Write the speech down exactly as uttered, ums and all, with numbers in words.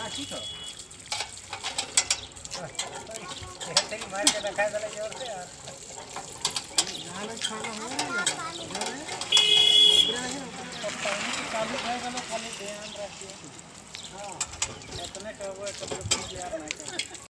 ठीक हो तेरी मार के रखा है जरा जोर से यार नाले खाना हो रहा है पानी की चालू है गलो खाली ध्यान रखिए हां इतने टर्बो कपड़े यार नहीं